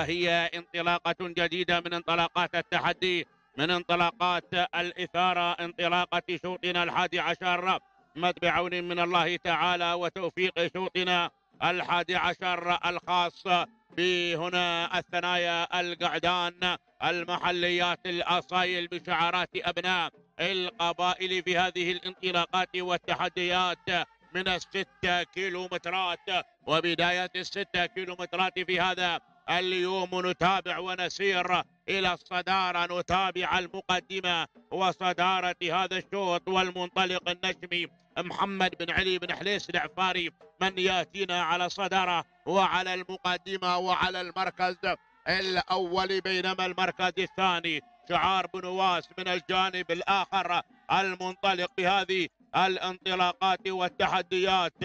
وهي انطلاقة جديدة من انطلاقات التحدي، من انطلاقات الإثارة، انطلاقة شوطنا 11 بعون من الله تعالى وتوفيق شوطنا 11 الخاص بهنا الثنايا القعدان المحليات الأصايل بشعارات أبناء القبائل في هذه الانطلاقات والتحديات من ال6 كيلومترات. وبداية ال6 كيلومترات في هذا اليوم نتابع ونسير إلى الصدارة، نتابع المقدمة وصدارة هذا الشوط والمنطلق النجمي محمد بن علي بن حليس العفاري من ياتينا على الصدارة وعلى المقدمة وعلى المركز الأول، بينما المركز الثاني شعار بنواس من الجانب الآخر المنطلق بهذه الانطلاقات والتحديات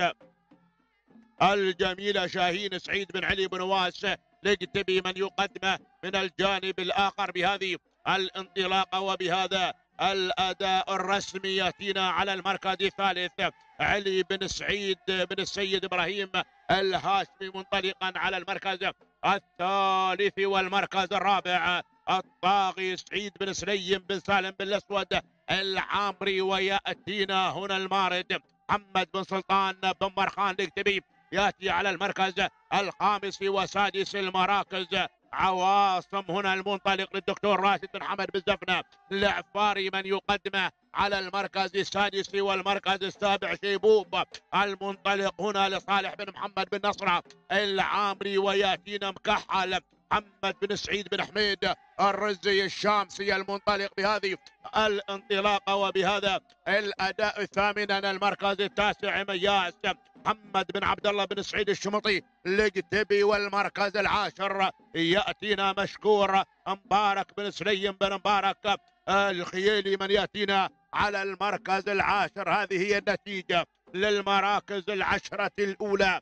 الجميلة شاهين سعيد بن علي بن نواس لقتبي من يقدمه من الجانب الآخر بهذه الانطلاقة وبهذا الأداء الرسمي. يأتينا على المركز الثالث علي بن سعيد بن السيد إبراهيم الهاشمي منطلقا على المركز الثالث. والمركز الرابع الطاغي سعيد بن سليم بن سالم بن الأسود العامري. ويأتينا هنا المارد محمد بن سلطان بن مرخان لقتبي يأتي على المركز الخامس وسادس المراكز عواصم هنا المنطلق للدكتور راشد بن حمد بن زفنة العفاري من يقدمه على المركز السادس. والمركز السابع شيبوب المنطلق هنا لصالح بن محمد بن نصرة العامري. وياتينا مكحل محمد بن سعيد بن حميد الرزي الشامسي المنطلق بهذه الانطلاقة وبهذا الأداء. ثامنا المركز التاسع مياس محمد بن عبد الله بن سعيد الشمطي لقتبي. والمركز العاشر يأتينا مشكور مبارك بن سليم بن مبارك الخيالي من يأتينا على المركز العاشر. هذه هي النتيجة للمراكز العشرة الأولى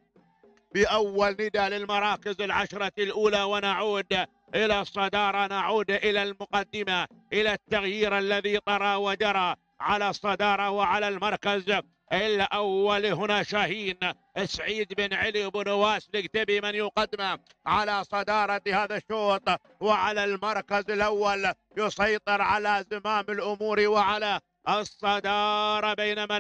بأول نداء للمراكز العشرة الأولى. ونعود إلى الصدارة، نعود إلى المقدمة، إلى التغيير الذي طرى وجرى على الصدارة وعلى المركز الأول. هنا شاهين سعيد بن علي بن نواس لقتبي من يقدم على صدارة هذا الشوط وعلى المركز الأول، يسيطر على زمام الأمور وعلى الصدارة. بينما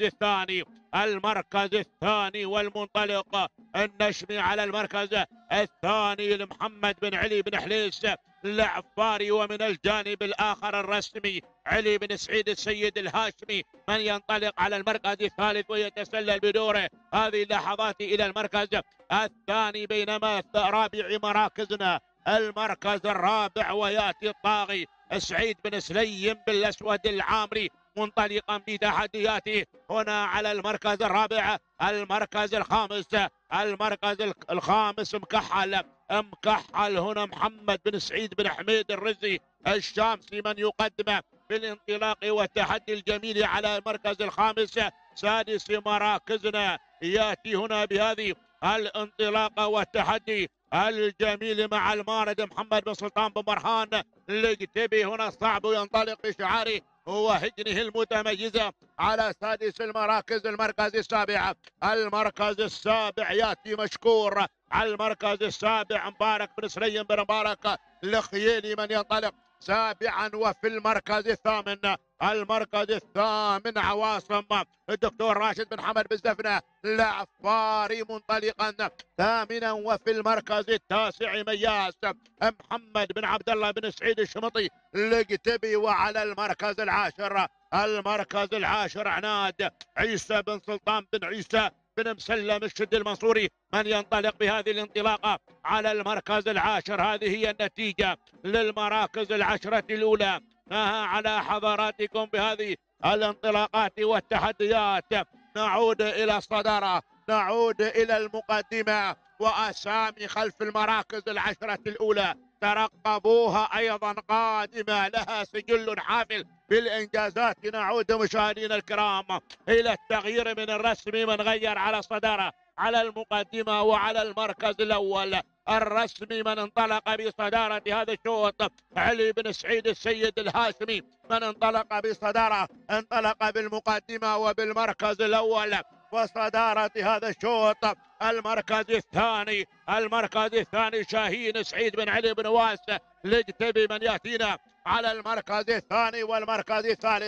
المركز الثاني والمنطلق النشمي على المركز الثاني لمحمد بن علي بن حليس العفاري. ومن الجانب الآخر الرسمي علي بن سعيد السيد الهاشمي من ينطلق على المركز الثالث ويتسلل بدوره هذه اللحظات إلى المركز الثاني. بينما رابع مراكزنا المركز الرابع ويأتي الطاغي سعيد بن سليم بالأسود العامري منطلقا بتحدياته هنا على المركز الرابع. المركز الخامس مكحل هنا محمد بن سعيد بن حميد الرزي الشامسي من يقدم بالانطلاق والتحدي الجميل على المركز الخامس. سادس مراكزنا ياتي هنا بهذه الانطلاقه والتحدي الجميل مع المارد محمد بن سلطان بن مرهان لقتبي. هنا الصعب ينطلق بشعاره وهجنه المتميزة على سادس المراكز. المركز السابع ياتي مشكور على المركز السابع مبارك بن سليم بن مبارك الخيالي من ينطلق سابعا. وفي المركز الثامن عواصم الدكتور راشد بن حمد بن زفنة العفاري منطلقا ثامنا. وفي المركز التاسع مياس محمد بن عبد الله بن سعيد الشمطي لقتبي. وعلى المركز العاشر عناد عيسى بن سلطان بن عيسى بن مسلم الشد المنصوري من ينطلق بهذه الانطلاقة على المركز العاشر. هذه هي النتيجة للمراكز العشرة الأولى. على حضراتكم بهذه الانطلاقات والتحديات. نعود إلى الصدارة، نعود إلى المقدمة وأسامي خلف المراكز العشرة الأولى ترقبوها أيضا قادمة لها سجل حافل بالإنجازات. نعود مشاهدينا الكرام إلى التغيير من الرسمي من غير على الصدارة على المقدمة وعلى المركز الأول. الرسمي من انطلق بصدارة هذا الشوط علي بن سعيد السيد الهاشمي من انطلق بصدارة، انطلق بالمقدمة وبالمركز الأول وصدارة هذا الشوط. المركز الثاني شاهين سعيد بن علي بن واس لقتبي من يأتينا على المركز الثاني. والمركز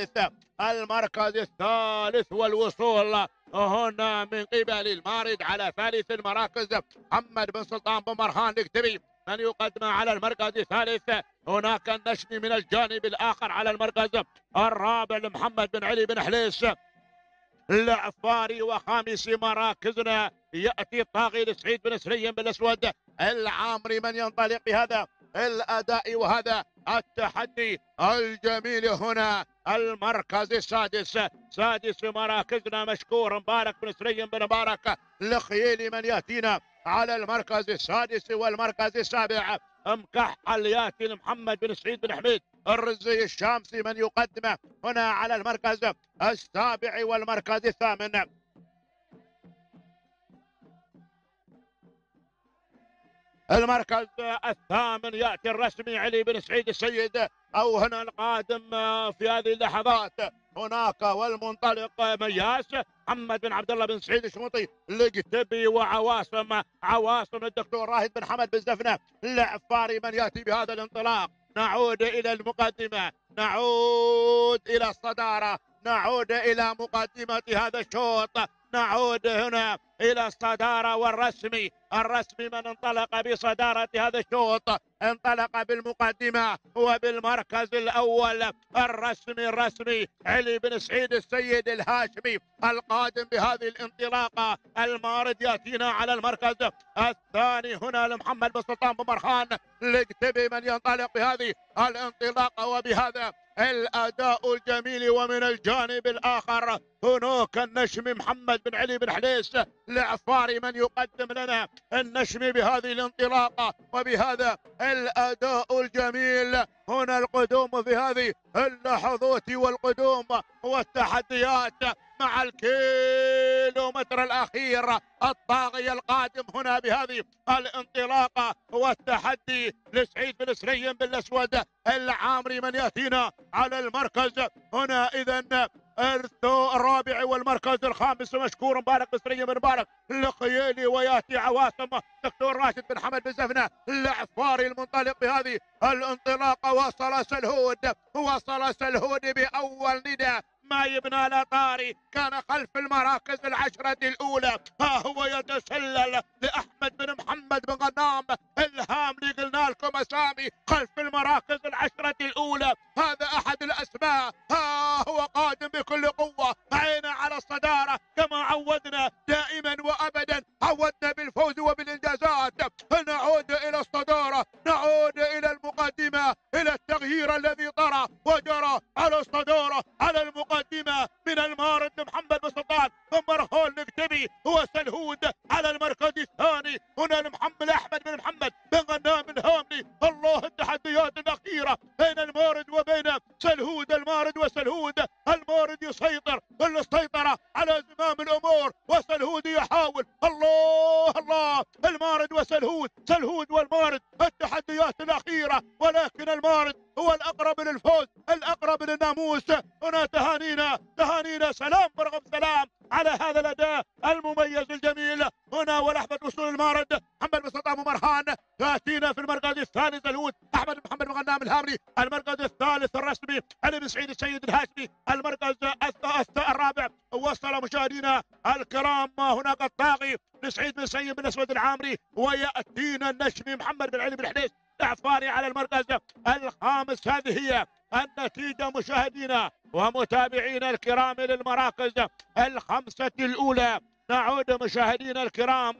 الثالث والوصول هنا من قبل المارد على ثالث المراكز محمد بن سلطان بن مرهان لقتبي من يقدم على المركز الثالث. هناك النشمي من الجانب الآخر على المركز الرابع لمحمد بن علي بن حليس العفاري. وخامس مراكزنا يأتي الطاغي لسعيد بن سري بن الأسود العامري من ينطلق بهذا الأداء وهذا التحدي الجميل. هنا المركز سادس مراكزنا مشكور مبارك بن سري بن مبارك الخيالي من يأتينا على المركز السادس. والمركز السابع مكحل ياتي لمحمد بن سعيد بن حميد الرزي الشامسي من يقدمه هنا على المركز السابع. والمركز الثامن ياتي الرسمي علي بن سعيد السيد او هنا القادم في هذه اللحظات هناك والمنطلق مياس محمد بن عبد الله بن سعيد الشموطي لقتبي وعواصم الدكتور راهد بن حمد بن زفنه العفاري من ياتي بهذا الانطلاق. نعود الى المقدمه، نعود الى الصداره، نعود الى مقدمه هذا الشوط، نعود هنا الى الصداره. والرسمي من انطلق بصداره هذا الشوط انطلق بالمقدمه وبالمركز الاول. الرسمي علي بن سعيد السيد الهاشمي القادم بهذه الانطلاقه. المارد ياتينا على المركز الثاني هنا لمحمد بن سلطان بن مرخان لقتبي من ينطلق بهذه الانطلاقه وبهذا الاداء الجميل. ومن الجانب الاخر هناك النشمي محمد بن علي بن حليس العفاري من يقدم لنا النشمي بهذه الانطلاقه وبهذا الاداء الجميل. هنا القدوم في هذه اللحظات والقدوم والتحديات مع الكيلومتر الاخير. الطاغي القادم هنا بهذه الانطلاقه والتحدي لسعيد بن سري بن الاسود العامري من ياتينا على المركز هنا. اذا الرابع والمركز الخامس مشكور مبارك بن سري بن مبارك الخيالي وياتي عواصم دكتور راشد بن حمد بن زفنه العفاري المنطلق بهذه الانطلاقه. وصل سلهود باول نداء ما يبنى لا طاري كان خلف المراكز العشرة الأولى. ها هو يتسلل لأحمد بن محمد بن غنام الهاملي. قلنا لكم أسامي خلف المراكز العشرة الأولى، هذا أحد الأسماء. ها هو قادم بكل قوة، عينا على الصدارة كما عودنا دائما وأبدا، عودنا بالفوز وبالإنجازات. نعود إلى الصدارة، نعود إلى المقدمة، إلى التغيير الذي طرى وجرى على الصدارة على المقدمة من المارد محمد بن سلطان ثم مرهون لقتبي وسلهود على المركز الثاني. هنا المحمد احمد بن محمد بن غنام الهاملي. الله التحديات الاخيره بين المارد وبين سلهود، المارد وسلهود. المارد يسيطر السيطره على زمام الامور وسلهود يحاول. الله المارد وسلهود، سلهود والمارد التحديات الاخيره، ولكن المارد هو الاقرب للفوز، الاقرب للناموس. هنا تهانينا سلام برغم سلام على هذا الاداء المميز الجميل. هنا ولحظه وصول المارد محمد بن سلطان بن مرهان. ياتينا في المركز الثاني سلهود احمد بن محمد بن غنام الهاملي. المركز الثالث الرسمي علي بن سعيد السيد الهاشمي. المركز الرابع وصل مشاهدينا الكرام هناك الطاغي لسعيد بن سعيد بن الاسود العامري. وياتينا النشمي محمد بن علي بن حنيس العفاري على المركز الخامس. هذه هي النتيجة مشاهدينا ومتابعينا الكرام للمراكز الخمسة الأولى. نعود مشاهدينا الكرام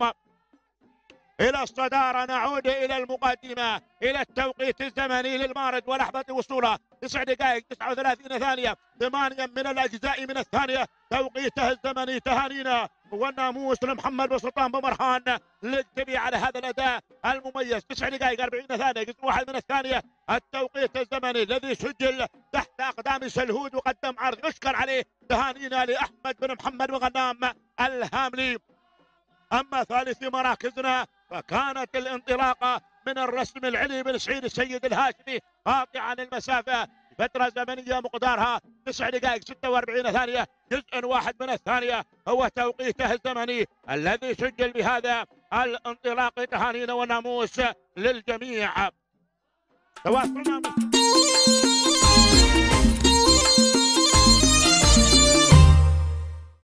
إلى الصدارة، نعود إلى المقدمة، إلى التوقيت الزمني للمارد ولحظة وصوله 9 دقائق 39 ثانية 8 من الأجزاء من الثانية توقيته الزمني. تهانينا والناموس لمحمد بن سلطان بن مرهان للتبي على هذا الأداء المميز. 9 دقائق 40 ثانية جزء واحد من الثانية التوقيت الزمني الذي سجل تحت أقدام سلهود وقدم عرض يشكر عليه. تهانينا لأحمد بن محمد بن غنام الهاملي. أما ثالث مراكزنا فكانت الانطلاقة من الرسم العلي بن سعيد السيد الهاشمي قاطعا المسافة فترة زمنية مقدارها 9 دقائق 46 ثانية، جزء واحد من الثانية هو توقيته الزمني الذي سجل بهذا الانطلاق. تهانينا وناموس للجميع. تواصلنا